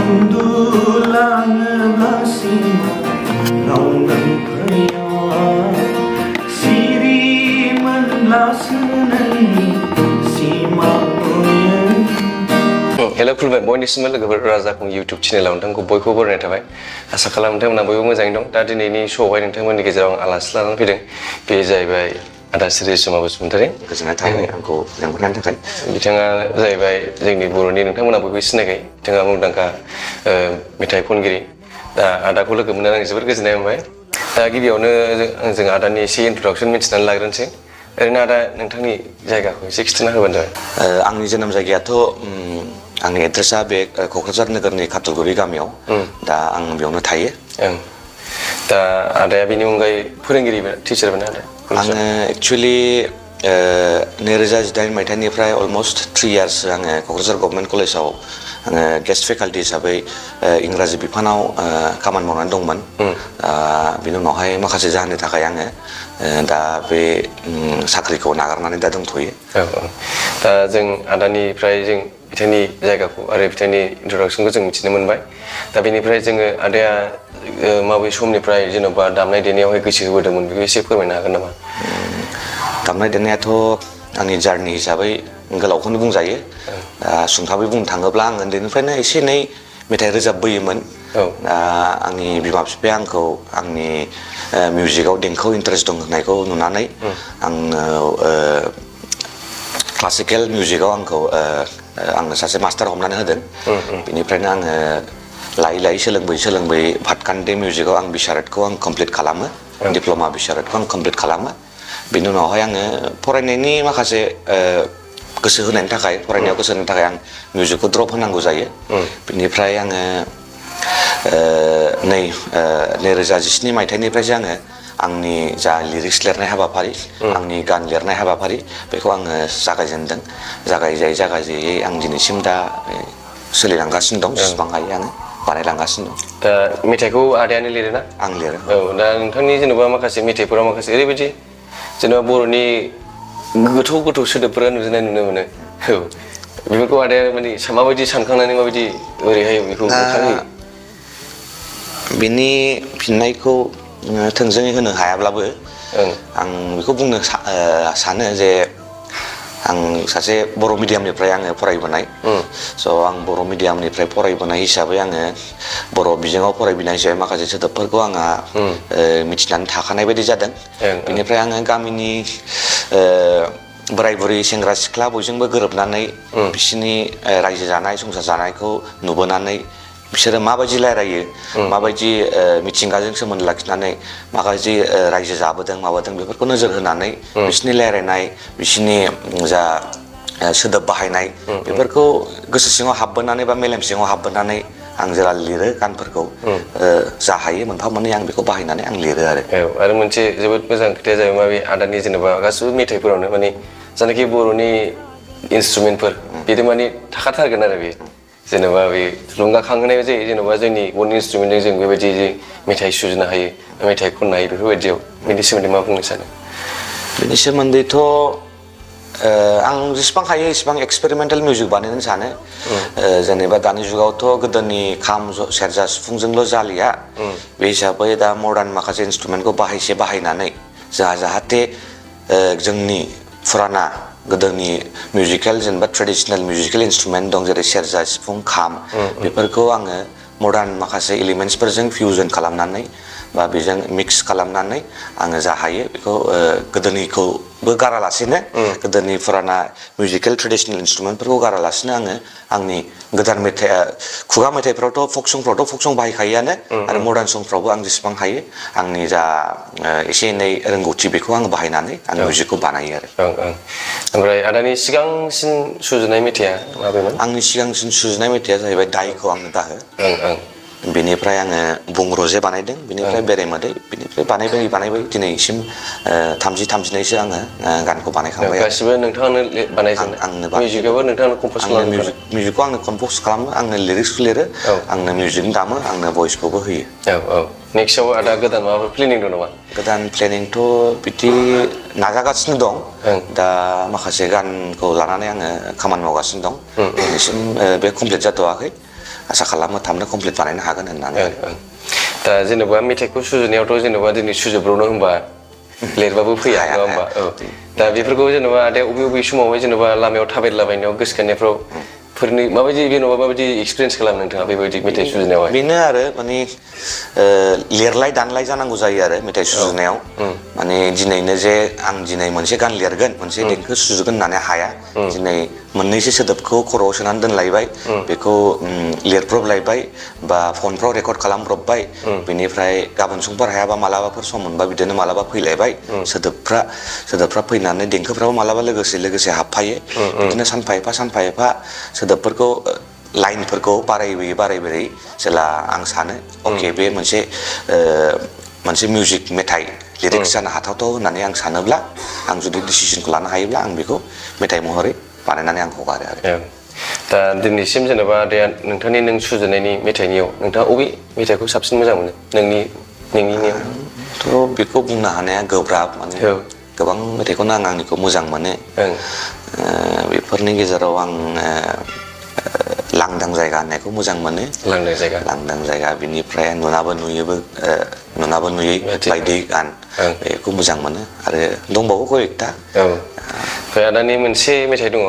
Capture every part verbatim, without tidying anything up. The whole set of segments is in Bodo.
Udulangan sima Naungan kaya Siri menlasenani Sima oyen Hello खुलुमबाय बयनिसिमबो लोगोफोर राजाखं YouTube चेनेलाव नोंथांखौ बयखौबो बरायनाय थाबाय आसा खालामो नोंथांमोना बयबो मोजाङै दं दा दिनैनि श'आवहाय नोंथांमोननि गेजेराव आं आलासि लानानै फैदों बे जाहैबाय आदा श्रीसुमा बसुमतारी गोजोननाय थाबाय आंखौ लेंहरनायनि थाखाय बिथाङा जाहैबाय जोंनि बर'नि नोंथांमोना बयबो सिनायखायो बिथाङा मुंदांखा मेथाइ खनगिरि दा आदाखौ लोगो मोननानै आं जोबोद गोजोननाय मोनबाय दा गिबियावनो जों आदानि एसे इन्ट्रडक्सन मिथिनानै लाग्रोनोसै ओरैनो आदा नोंथांनि जायगाखौ एसे खिन्थाना होबानो जाबाय आंनि जोनोम जायगायाथ' आंनि एड्रेसा बे क'क्राझार नोगोरनि काटलगुरि गामियाव दा आं बेयावनो थायो दा आदाया बेनि अनगायै फोरोंगिरिबो टिचारबो ना आदा आङो एक्चुवेलि नैरोजा जिदाइन मायथाइनिफ्राय अलमस्ट थ्रि इयार्स आङो क'क्राझार गभर्नमेन्ट कलेजाव आङो गेस्ट फेकाल्टि हिसाबै इंराजि बिफानाव खामानि मावनानै दंमोन बिनि उनावहाय माखासे जाहोननि थाखाय आङो दा बे साख्रिखौ नागारनानै दा दंथ'यो दा जों आदानिफ्राय जों बिथांनि जायगाखौ आरो बिथांनि इन्ट्रडक्सनखौ जों मिथिनो मोनबाय दा बेनिफ्राय जोङो आदाया माबे समनिफ्राय जेन'बा दामनाय देनायावहाय गोसो होबोदोंमोन बेखौ एसे फोरमायनो हागोन नामा दामनाय देनायाथ' आंनि जार्नि हिसाबै गोलावखौनो बुंजायो सुंथाबै बुंनो थाङोब्ला आं उन्दैनिफ्रायनो एसे एनै मेथाइ रोजाबबोयोमोन आंनि बिमा बिफाया आंखौ आंनि मिउजिकआव देंखोआव इन्टारेस्ट दं होननायखौ नुनानै आंनो क्लासिकेल मिउजिकआव आंखौ आंनो सासे मास्टार हमनानै होदों बेनिफ्रायनो आङो लायै लायै सोलोंबोयै सोलोंबोयै भातकान्डे मिउजिकआव आं बिशारदखौ आं कमप्लिट खालामो डिप्ल'मा बिशारदखौ आं कमप्लिट खालामो बेनि उनावहाय आङो फरायनायनि माखासे गोसो होनायनि थाखाय फरायनायाव गोसो होनायनि थाखाय आं मिउजिकखौ ड्रप होनांगौ जायो बेनिफ्राय आङो नै नैरोजा जिस्नि मायथाइनिफ्रायसो आङो आंनि जा लिरिक्स लिरनाय हाबाफारि आंनि गान लिरनाय हाबाफारि बेखौ आङो जागायजेनदों जागायजायै जागायजायै आं दिनैसिम दा सोलिलांगासिनो दं जेसेबां हायो आङो बानायलांगासिनो दं दा मेथाइखौ आदायानो लिरोना आं लिरो औ दा नोंथांनि जेन'बा माखासे मेथाइफोराव माखासे ओरैबायदि जेनेबा बर'नि गोथौ गोथौ सोदोबफोरा नुजानाय नुनो मोनो औ बेफोरखौ आदाया माने माबायदि सानखांनानै माबायदि ओरैहाय बेखौ बुंखाङो बिनि फिननायखौ थोंजोङै होनो हायाब्लाबो आं बेखौ बुंनो सानो जे आं सासे बर' मिडियामनिफ्राय आङो फरायबोनाय स' आं बर' मिडियामनिफ्राय फरायबोनाय हिसाबै आङो बर' बिजोङाव फरायबोनाय हिसाबै माखासे सोदोबफोरखौ आंहा मिथिनानै थाखानाय बायदि जादों बेनिफ्राय आङो गामिनि बोराय बुरै सेंग्रा सिख्ला बयजोंबो गोरोबनानै बिसोरनि रायजो जानाय संसार जानायखौ नुबोनानै बिसोरो माबायदि रायलायो माबायदि मिथिंगाजों सोमोन्दो लाखिनानै माबायदि रायजो जाबोदों माबादों बेफोरखौ नोजोर होनानै बिसोरनि रायलायनाय बिसोरनि जा सोदोब बाहायनाय बेफोरखौ गोसो सिङाव हाबबोनानै बा मेलेम सिङाव हाबबोनानै आं जेला लिरो गानफोरखौ जा हायो मोनफा मोननै आं बेखौ बाहायनानै आं लिरो आरो औ आरो मोनसे जोबोद मोजां खोथाया जाहैबाय माबे आदानि जेनेबा गासिबो मेथाइफोरावनो माने जायनाखि बर'नि इन्सट्रुमेन्टफोर बेदि माने थाखाथारगोन आरो बे जेनेबा बे थुलुंगाखांहोनाय जायो जेनेबा जोंनि बर'नि इन्सट्रुमेन्टजों जों बेबायदि जे मेथाइ सुजुनो हायो मेथाइ खननो हायो बेफोरबायदियाव बेनि सोमोन्दै मा बुंनो सानो बेनि सोमोन्दैथ' आं जेसेबां हायो एसेबां एक्सपेरिमेन्टेल मिउजिक बानायनो सानो जेनेबा दानि जुगावथ' गोदोनि खाम सेरजा सिफुंजोंल' जालिया बे हिसाबै दा मडार्न माखासे इन्सट्रुमेन्टखौ बाहायसे बाहायनानै जोंहा जाहाथे जोंनि फुराना गोदोनि मिउजिकेल जेनेबा ट्रेडिसनेल मिउजिकेल इन्सट्रुमेन्ट दं जेरै सेरजा सिफुं खाम बेफोरखौ आङो मडार्न माखासे एलिमेन्ट्सफोरजों फिउजन खालामनानै बा बेजों मिक्स खालामनानै आङो जा हायो बेखौ गोदोनिखौबो गारालासेनो गोदोनि फुराना मिउजिकेल ट्रेडिसनेल इन्सट्रुमेन्टफोरखौ गारालासेनो आङो आंनि गोदान मेथाइ खुगा मेथाइफ्रावथ' फक संफ्रावथ' फक सं बाहायखायोआनो आरो मडार्न संफ्रावबो आं जेसेबां हायो आंनि जा एसे एनै रोंगौथि बेखौ आं बाहायनानै आं मिउजिकखौ बानायो आरो ओमफ्राय आदानि सिगांसिन सुजुनाय मेथाइआ माबेमोन आंनि सिगांसिन सुजुनाय मेथाइआ जाहैबाय दायखौ आंनो दाहो बेनिफ्राय आङो बुंरजे बानायदों बेनिफ्राय बेरेमोदै बेनिफ्राय बानायबाय बानायबाय दिनैसिम थामजि थामजिनैसो आङो गानखौ बानायखांबाय गासिबो नोंथाङानो बानायजोबनाय आंनो मिउजिकआबो नोंथाङानो कम्प'ज खालामो मिउजिकखौ आंनो कम्प'ज खालामो आंनो लिरिक्सखौ लिरो आंनो मिउजिक दामो आंनो भइसखौबो होयो औ औ नेक्स्टआव आदा गोदान माबाफोर प्लेनिं दं नामा गोदान प्लेनिंथ' बिदि नाजागासिनो दं दा माखासे गानखौ लानानै आङो खामानि मावगासिनो दं दिनैसिम बे कमप्लिट जाथ'वाखै आसा खालामो थाबनो कमप्लिट बानायनो हागोन होननानै ओं ओं दा जेनेबा मेथाइखौ सुजुनायावथ' जेनेबा दिनै सुजुब्रबनो होनबा लिरबाबो फैया नङा होमबा औ दा बेफोरखौ जेनेबा आदाया अबे अबे समावहाय जेनेबा लामायाव थाबायलाबायनायाव गोसोखांनायफ्राव फोरनि माबायदि जेनेबा माबायदि एक्सपिरियेन्स खालामो नोंथाङा बेबायदि मेथाइ सुजुनायावहाय बेनो आरो माने लिरलाय दानलाय जानांगौ जायो आरो मेथाइ सुजुनायाव माने दिनैनो जे आं दिनै मोनसे गान लिरगोन मोनसे देंखो सुजुगोन होननानै हाया दिनै मोननैसो सोदोबखौ खर'आव सोनानै दोनलायबाय बेखौ लिरब्रबलायबाय बा फनफ्राव रेकर्ड खालामब्रबबाय बेनिफ्राय गाबोन समफोर हायाबा मालाबाफोर सम मोनबा बिदिनो मालाबा फैलायबाय सोदोबफ्रा सोदोबफ्रा फैनानै देंखोफ्राबो मालाबा लोगोसे लोगोसे हाबफायो बिदिनो सानफा एफा सानफा एफा सोदोबफोरखौ लाइनफोरखौ बारायबोयै बारायबोयै जेला आं सानो अके बे मोनसे मोनसे मिउजिक मेथाइ लिरिक्स जानो हाथावथाव होननानै आं सानोब्ला आं जुदि डिसिसनखौ लानो हायोब्ला आं बेखौ मेथाइ महरै बानायनानै आं हगारो आरो दा दिनैसिम जेनेबा आदाया नोंथांनि नों सुजुनायनि मेथाइनियाव नोंथाङा अबे मेथाइखौ साबसिन मोजां मोनो नोंनि नोंनिनियाव थ' बेखौ बुंनो हानाया गोब्राब माने गोबां मेथाइखौनो आं आंनिखौ मोजां मोनो बेफोरनि गेजेराव आं लांदां जायगा होननायखौ मोजां मोनो लांदां जायगा लांदां जायगा बिनिफ्राय नुनाबो नुयोबो नुनाबो नुयै बायदि गान बेखौ मोजां मोनो आरो दंबावो कयेकथा औ ओमफ्राय आदानि मोनसे मेथाइ दङ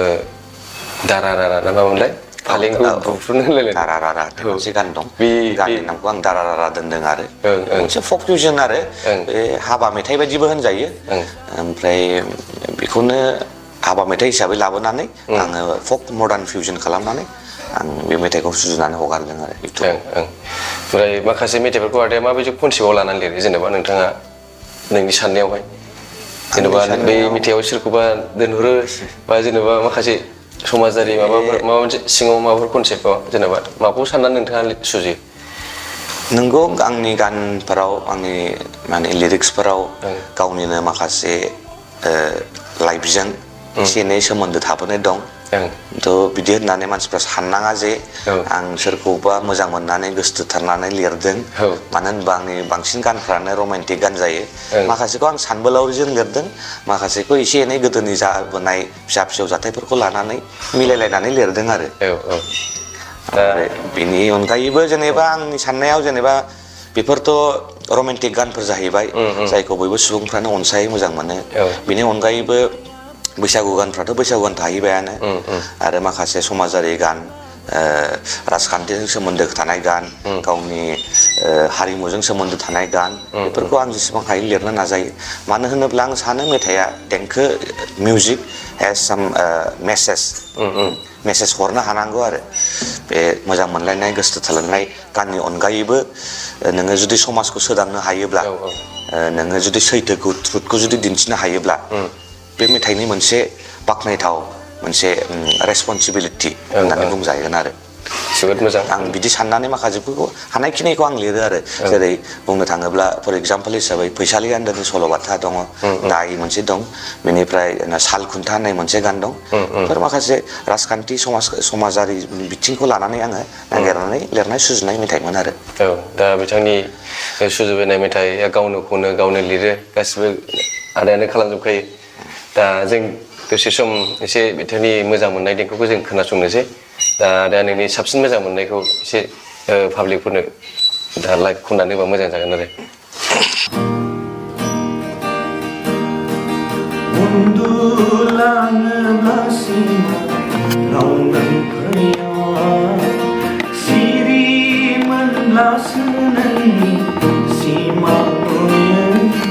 दारारारा ना मामोनलाय फालेंखौ बुफ्रुनो होनलायलाय दारारारा मोनसे गान दं गाननि नामखौ आं दारारारा दोनदों आरो मोनसे फक फिउजन आरो बे हाबा मेथाइ बायदिबो होनजायो ओमफ्राय बेखौनो हाबा मेथाइ हिसाबै लाबोनानै आङो फक मडार्न फिउजन खालामनानै आं बे मेथाइखौ सुजुनानै हगारदों आरो इउटुबाव ओमफ्राय माखासे मेथाइफोरखौ आदाया माबायदि कनसेप्टआव लानानै लिरो जेनेबा नोंथाङा नोंनि साननायावहाय जेनेबा बे मेथाइआव सोरखौबा दोनहरो बा जेनेबा माखासे समाजारि माबाफोर माबा मोनसे सिङाव माबाफोर कनसेप्टआव जेनेबा माखौ साननानै नोंथाङा सुजुयो नोंगौ आंनि गानफोराव आंनि माने लिरिक्सफोराव गावनिनो माखासे लाइफजों एसे एनै सोमोन्दो थाबोनाय दं थ' बिदि होननानै मानसिफ्रा साननाङा जे आं सोरखौबा मोजां मोननानै गोसोथोथारनानै लिरदों मानो होनबा आंनि बांसिन गानफ्रानो रमान्टिक गान जायो माखासेखौ आं सानबोलावरिजों लिरदों माखासेखौ एसे एनै गोदोनि जाबोनाय फिसा फिसौ जाथायफोरखौ लानानै मिलायलायनानै लिरदों आरो बेनि अनगायैबो जेनेबा आंनि साननायाव जेनेबा बेफोरथ' रमान्टिक गानफोर जाहैबाय जायखौ बयबो सुबुंफ्रानो अनसायो मोजां मोनो बेनि अनगायैबो बैसागु गानफ्राथ' बैसागु गान थाहैबायानो आरो माखासे समाजारि गान राजखान्थिजों सोमोन्दो थानाय गान गावनि हारिमुजों सोमोन्दो थानाय गान बेफोरखौ आं जेसेबां हायो लिरनो नाजायो मानो होनोब्ला आं सानो मेथाइआ देंखो music has some message message हरनो हानांगौ आरो बे मोजां मोनलायनाय गोसो थोलायनाय गाननि अनगायैबो नोङो जुदि समाजखौ सोदांनो हायोब्ला नोङो जुदि सैथोखौ ट्रुथखौ जुदि दिन्थिनो हायोब्ला बे मेथाइनि मोनसे बाख्नायथाव मोनसे रेसपन्सिबिलिटि होननानै बुंजागोन आरो जोबोद मोजां आं बिदि साननानै माखासेफोरखौ हानायखिनिखौ आं लिरो आरो जेरै बुंनो थाङोब्ला फर एग्जाम्पल हिसाबै फैसालि आन्दोनि सल'बाथा दङ दाय मोनसे दं बेनिफ्राय साल खुन्था होननाय मोनसे गान दं बेफोर माखासे राजखान्थि समाज समाजारि बिथिंखौ लानानै आङो नागिरनानै लिरनाय सुजुनाय मेथाइमोन आरो औ दा बिथांनि सुजुबोनाय मेथाइया गावनो खनो गावनो लिरो गासिबो आदायानो खालामजोबखायो दा जों दसे सम एसे बिथांनि मोजां मोननाय देंखोखौ जों खोनासंनोसै दा दा नोंनि साबसिन मोजां मोननायखौ एसे पाब्लिकफोरनो दा लाइभ खननानै होबा मोजां जागोन आरो उन्दुलाङोब्ला सिमा रावनों फैया सिरि मोनब्लासो नोंनि सिमा नुयो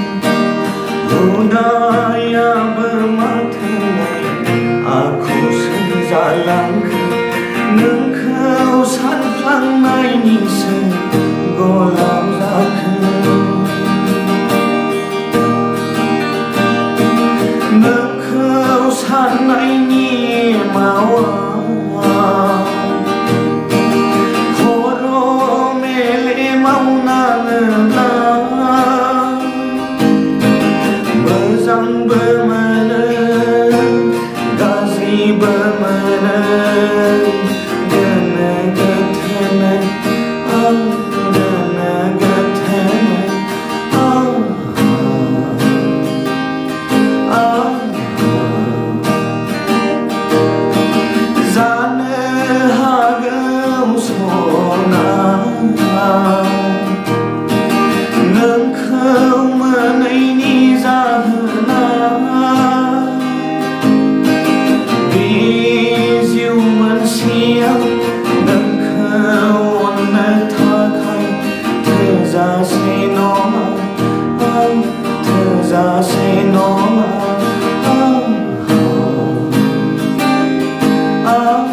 हुदाया बोरमा थैनाय आखुसो जालांखो नोंखौ सानफ्लांनायनिसो गलाम जाखो नोंखौ साननायनि मावा खर' मेलेमाव नाङोब्ला मोजांबो मोनो गाज्रिबो मोनो गोनो गोथोनो आं गोनो गोथोनो जानो हागौ थोजासे नङा आं थोजासे नङा आं आं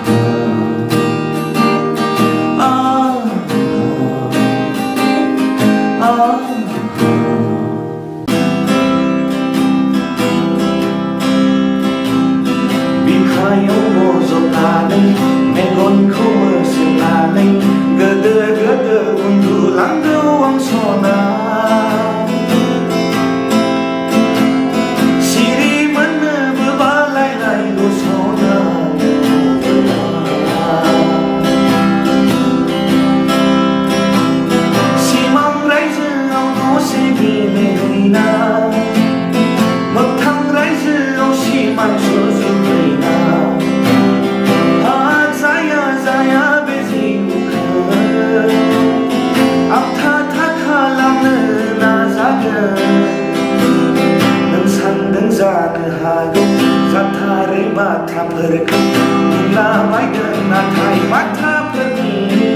आं बिखायाव बजबनानै मेगनखौ मोसेबनानै गोदो गोदो उन्दुलांगौ आं सना सिरि मोननोबो बालायनायल' सना सिमां रायजोआव दसे गेलेहैना मोगथां रायजोआव सिमां सुजुहैना जाया जाया बे जिउखौ आबथा खालामनो नाजागोन नों सानदों जानो हागौ जाथारै बाथ्राफोरखौ बुंलाबायगोन नाथाय बाथ्राफोरनि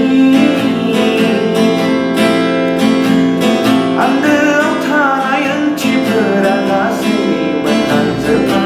आन्दोआव थानाय ओंथिफोरा गासै मोनदांजोबा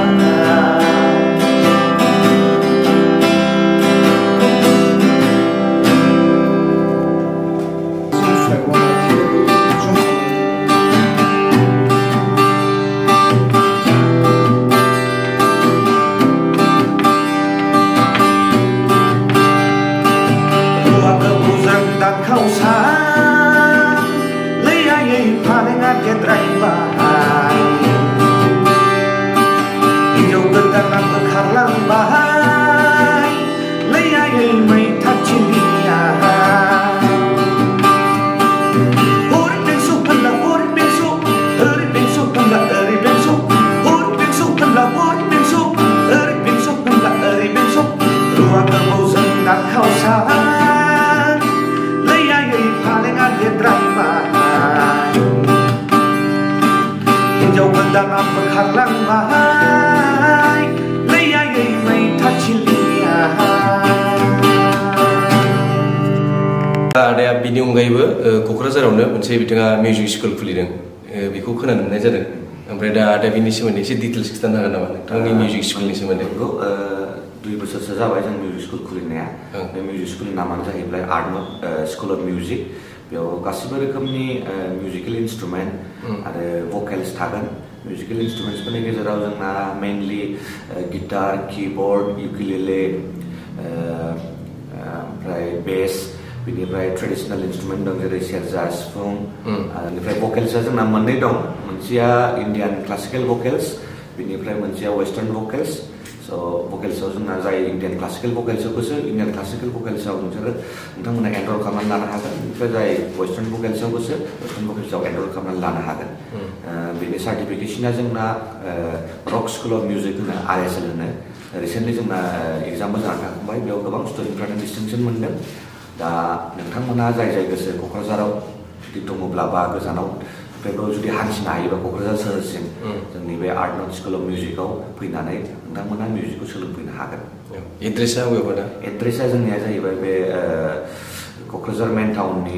हिन्जाव गोदानाबो खारलांबाय लैयायै मैथाथिलिया हर बेंसु होनब्ला हर बेंसु ओरै बेंसु होनब्ला ओरै बेंसु हर बेंसु होनब्ला हर बेंसु ओरै बेंसु होनब्ला ओरै बेंसु रुवा गोबौजों दाखावसाय लैयायै फालेङा गेद्रायबाय हिन्जाव गोदानाबो खारलांबाय लैयायै मैथाथिलिया आदाया बिनि अनगायैबो क'क्राझारावनो मोनसे बिथाङा मिउजिक स्कुल खुलिदों बेखौ खोनानो मोननाय जादों ओमफ्राय दा आदा बिनि सोमोन्दै एसे डिटेल्स खिन्थानो हागोन नामा नोंथांनि मिउजिक स्कुलनि सोमोन्दै दुइ बोसोरसो जाबाय जों मिउजिक स्कुल खुलिनाया बे मिउजिक स्कुलनि नामानो जाहैबाय आर्टनट स्कुल अफ मिउजिक बेयाव गासिबो रोखोमनि मिउजिकेल इन्सट्रुमेन्ट आरो भकेल्स थागोन मिउजिकेल इन्सट्रुमेन्ट्सफोरनि गेजेराव जोंना मेइनलि गिटार किबर्ड इउकुलेले ओमफ्राय बेस बिनिफ्राय ट्रेडिसनेल इन्सट्रुमेन्ट दं जेरै सेरजा सिफुं बेनिफ्राय भकेल्सआ जोंना मोननै दं मोनसेया इन्डियान क्लासिकेल भकेल्स बिनिफ्राय मोनसेया वेस्टार्न भकेल्स स' भकेल्सआव जोंना जाय इन्डियान क्लासिकेल भकेल्सआवबोसो इन्डियान क्लासिकेल भकेल्सआव नोंसोरो नोंथांमोना एनरल खालामनानै लानो हागोन ओमफ्राय जाय वेस्टार्न भकेल्सआवबोसो वेस्टार्न भकेल्सआव एनरल खालामनानै लानो हागोन बेनि सार्टिफिकेसना जोंना रक स्कुल अफ मिउजिक होनो आर एस एल होनो रिसेन्टलि जोंना एग्जामबो जानानै थांबाय बेयाव गोबां स्टुडेन्टफ्रानो डिस्टिंसन मोनदों दा नोंथांमोना जाय जाय गोसो क'क्राझाराव जुदि दङब्ला बा गोजानाव बेफोराव जुदि हान्थिनो हायोबा क'क्राझार सोहोरसिम जोंनि बे आर्टनट स्कुल अफ मिउजिकआव फैनानै नोंथांमोना मिउजिकखौ सोलोंफैनो हागोन एड्रेसा बबेयाव दा एड्रेसा जोंनिया जाहैबाय बे क'क्राझार मेन टाउननि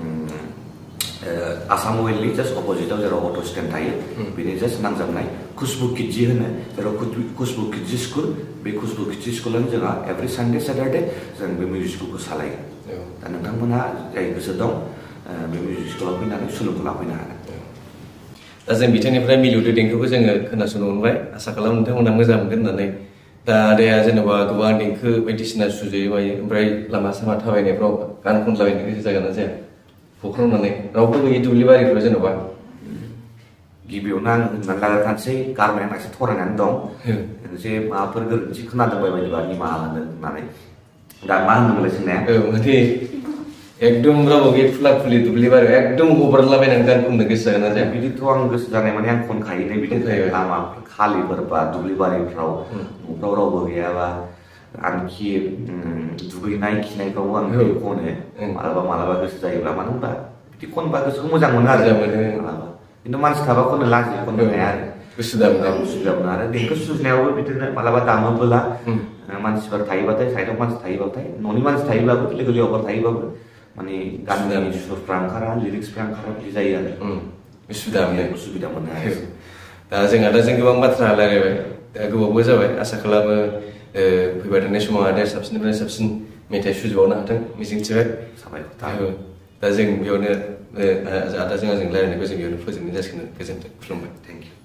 आसाम अइलनि जास्ट अपोजिटआव जेराव अट' स्टेन्ड थायो बेनि जास्ट नांजाबनाय खुसबु किडजि होनो जेराव खुसबु किडजि स्कुल बे खुसबु किडजि स्कुलानो जोंहा एभ्रि सानडे सेटारडे जों बे मिउजिक स्कुलखौ सालायो दा नोंथांमोना जाय गोसो दं बे मिउजिक स्कुलाव फैनानै सोलोंखौ लाफैनो हागोन दा जों बिथांनिफ्राय मिलौदो देंखोखौ जोङो खोनासंनो मोनबाय आसा खालामो नोंथांमोना मोजां मोनगोन होननानै दा आदाया जेनेबा गोबां देंखो बायदिसिना सुजुयो मायो ओमफ्राय लामा सामा थाबायनायफ्राव गान खनलाबायनो गोसो जागोन ना जाया फख्रावनानै रावबो गैयि दुब्लि बारिफ्राव जेनेबा गिबियावनो आं होननानै लाग्रोखानोसै गारमाया एसे फरायनानै दं मोनसे माबाफोर गोरोन्थि खोनादोंबाय बायदिबा निमाहा होनो होननानै दा मा होनदोंमोनलाय सोंनाया औ माने एकदम रावबो गैयि खुला खुलि दुब्लि बारियाव एकदम हगारलाबायनानै गान खननो गोसो जागोन ना जाया बिदिथ' आं गोसो जानाय माने आं खनखायोनो बिदि लामा खालिफोर बा दुब्लि बारिफ्राव न'फ्राव रावबो गैयाबा आंखि दुगैनाय खिनायफ्रावबो आं खनो मालाबा मालाबा गोसो जायोब्ला मानो होनबा बिदि खनबा गोसोखौ मोजां मोनो आरो मालाबा खिन्थु मानसि थाबा खननो लाजियो खननो हाया आरो गोसो जाबोना गोसो जाबोना आरो देंखो सुजुनायावबो बिदिनो मालाबा दामोबोला मानसिफोर थायोबाथाय साइडआव मानसि थायोबाथाय न'नि मानसि थायोब्लाबो लोगो लोगोफोर थायोबाबो माने गाननि सुरफ्रा ओंखारा लिरिक्सफ्रा ओंखारा बिदि जायो आरो उसुबिदा मोनो उसुबिदा मोनो आरो दा जोंहा दा जों गोबां बाथ्रा रायलायबाय दा गोबावबो जाबाय आसा खालामो फैबाय थानाय समाव आदाया साबसिननिफ्राय साबसिन मेथाइ सुजुबावनो हाथों मिजिंथिबाय साबायखर दा जों बेयावनो आदाजों आंजों रायलायनायखौ जों बेयावनो फोजोबनाय जासिगोन गोजोन्थों खुलुमबाय थेंक इउ